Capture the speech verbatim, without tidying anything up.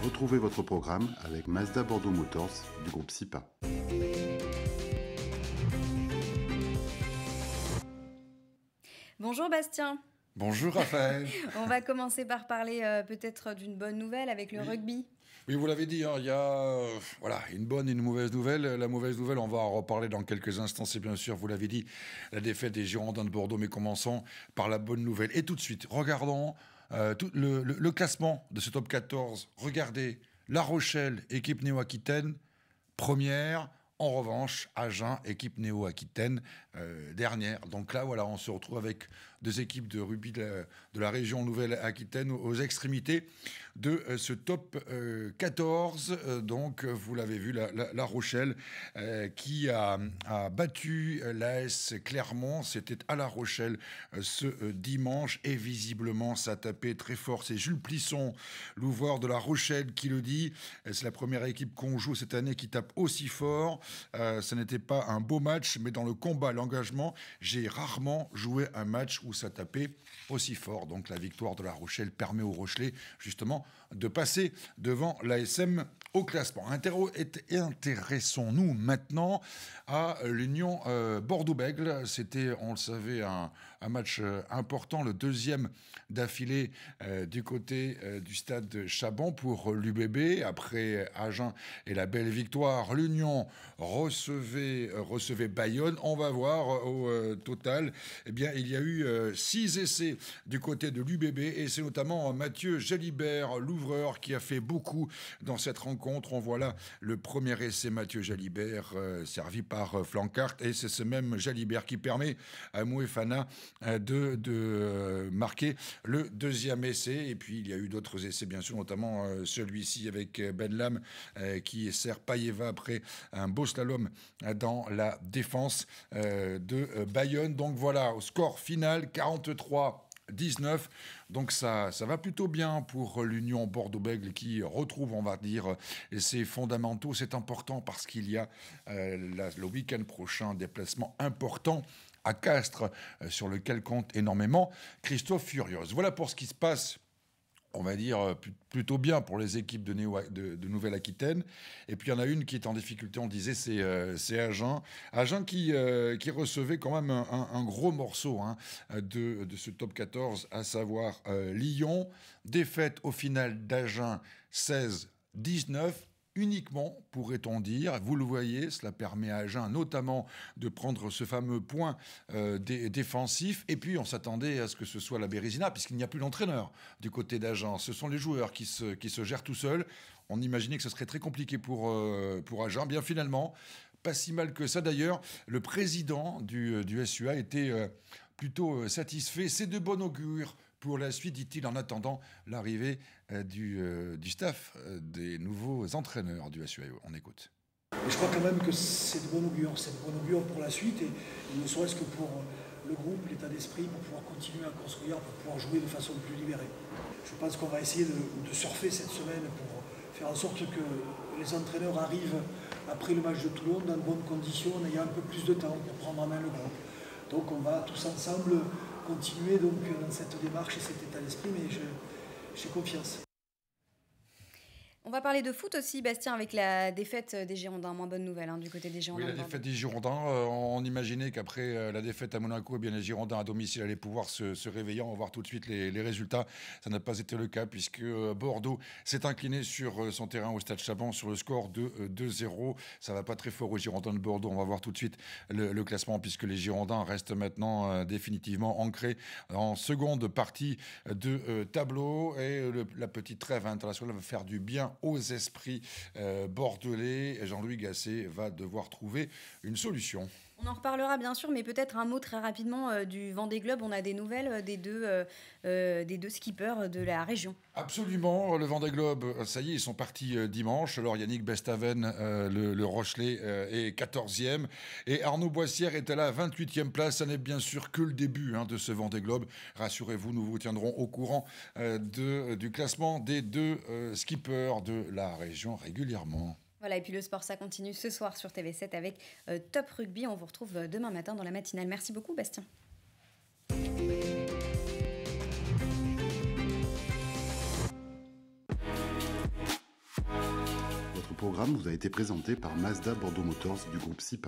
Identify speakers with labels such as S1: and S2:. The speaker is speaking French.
S1: Retrouvez votre programme avec Mazda Bordeaux Motors du groupe SIPA.
S2: Bonjour Bastien.
S3: Bonjour Raphaël.
S2: On va commencer par parler euh, peut-être d'une bonne nouvelle avec le
S3: oui.
S2: rugby.
S3: Oui, vous l'avez dit, hein, il y a euh, voilà, une bonne et une mauvaise nouvelle. La mauvaise nouvelle, on va en reparler dans quelques instants, c'est bien sûr, vous l'avez dit, la défaite des Girondins de Bordeaux, mais commençons par la bonne nouvelle. Et tout de suite, regardons euh, tout le, le, le classement de ce top quatorze. Regardez, La Rochelle, équipe néo-aquitaine, première. En revanche, Agen, équipe néo-aquitaine, euh, dernière. Donc là, voilà, on se retrouve avec deux équipes de rugby de la, de la région Nouvelle-Aquitaine aux extrémités de euh, ce top euh, quatorze. Euh, donc, vous l'avez vu, la, la, la Rochelle euh, qui a, a battu l'A S Clermont. C'était à La Rochelle euh, ce euh, dimanche. Et visiblement, ça a tapé très fort. C'est Jules Plisson, l'ouvreur de La Rochelle, qui le dit. C'est la première équipe qu'on joue cette année qui tape aussi fort. Euh, ce n'était pas un beau match, mais dans le combat, l'engagement, j'ai rarement joué un match où ça tapait aussi fort. Donc la victoire de La Rochelle permet aux Rochelais, justement, de passer devant l'A S M au classement. Intéressons-nous maintenant à l'Union euh, Bordeaux-Bègles. C'était, on le savait, un, un match euh, important, le deuxième d'affilée euh, du côté euh, du stade de Chabon pour l'U B B. Après Agen et la belle victoire, l'Union recevait, euh, recevait Bayonne. On va voir euh, au euh, total, eh bien, il y a eu euh, six essais du côté de l'U B B et c'est notamment Mathieu Jalibert, l'ouvreur, qui a fait beaucoup dans cette rencontre. On voit là le premier essai, Mathieu Jalibert, euh, servi par euh, Flancart, et c'est ce même Jalibert qui permet à Mouefana euh, de, de euh, marquer le deuxième essai. Et puis il y a eu d'autres essais, bien sûr, notamment euh, celui-ci avec Ben Lam euh, qui sert Payeva après un beau slalom dans la défense euh, de euh, Bayonne. Donc voilà, au score final, quarante-trois dix-neuf, donc ça, ça va plutôt bien pour l'Union Bordeaux-Bègles qui retrouve, on va dire, ses fondamentaux. C'est important parce qu'il y a euh, la, le week-end prochain un déplacement important à Castres euh, sur lequel compte énormément Christophe Furios. Voilà pour ce qui se passe, on va dire, plutôt bien pour les équipes de, Néo, de, de Nouvelle-Aquitaine. Et puis, il y en a une qui est en difficulté, on disait, c'est euh, Agen. Agen qui, euh, qui recevait quand même un, un, un gros morceau hein, de, de ce top quatorze, à savoir euh, Lyon. Défaite au final d'Agen seize dix-neuf. Uniquement, pourrait-on dire, vous le voyez, cela permet à Agen notamment de prendre ce fameux point euh, dé- défensif. Et puis, on s'attendait à ce que ce soit la Bérésina, puisqu'il n'y a plus d'entraîneur du côté d'Agen. Ce sont les joueurs qui se, qui se gèrent tout seuls. On imaginait que ce serait très compliqué pour, euh, pour Agen. Bien, finalement, pas si mal que ça. D'ailleurs, le président du, du S U A était euh, plutôt satisfait. C'est de bon augure pour la suite, dit-il, en attendant l'arrivée euh, du, euh, du staff euh, des nouveaux entraîneurs du S U A. On écoute.
S4: Et je crois quand même que c'est de bon augure, c'est de bon augure pour la suite, et, et ne serait-ce que pour le groupe, l'état d'esprit, pour pouvoir continuer à construire, pour pouvoir jouer de façon plus libérée. Je pense qu'on va essayer de, de surfer cette semaine pour faire en sorte que les entraîneurs arrivent après le match de Toulon dans de bonnes conditions, en ayant un peu plus de temps pour prendre en main le groupe. Donc on va tous ensemble continuer donc dans cette démarche et cet état d'esprit, mais je, j'ai confiance.
S2: On va parler de foot aussi, Bastien, avec la défaite des Girondins. Moins bonne nouvelle hein, du côté des Girondins.
S3: Oui, la défaite des Girondins. Euh, on imaginait qu'après euh, la défaite à Monaco, eh bien, les Girondins à domicile allaient pouvoir se, se réveiller. On va voir tout de suite les, les résultats. Ça n'a pas été le cas puisque euh, Bordeaux s'est incliné sur euh, son terrain au Stade Chabon sur le score de euh, deux zéro. Ça va pas très fort aux Girondins de Bordeaux. On va voir tout de suite le, le classement puisque les Girondins restent maintenant euh, définitivement ancrés en seconde partie de euh, tableau. Et le, la petite trêve internationale va faire du bien aux esprits euh, bordelais. Jean-Louis Gasset va devoir trouver une solution.
S2: On en reparlera bien sûr, mais peut-être un mot très rapidement euh, du Vendée Globe. On a des nouvelles euh, des, deux, euh, euh, des deux skippers de la région.
S3: Absolument, le Vendée Globe, ça y est, ils sont partis euh, dimanche. Alors Yannick Bestaven, euh, le, le Rochelet, euh, est quatorzième. Et Arnaud Boissière est à la vingt-huitième place. Ça n'est bien sûr que le début hein, de ce Vendée Globe. Rassurez-vous, nous vous tiendrons au courant euh, de, du classement des deux euh, skippers de la région régulièrement.
S2: Voilà, et puis le sport, ça continue ce soir sur T V sept avec euh, Top Rugby. On vous retrouve euh, demain matin dans la matinale. Merci beaucoup, Bastien.
S1: Votre programme vous a été présenté par Mazda Bordeaux Motors du groupe SIPA.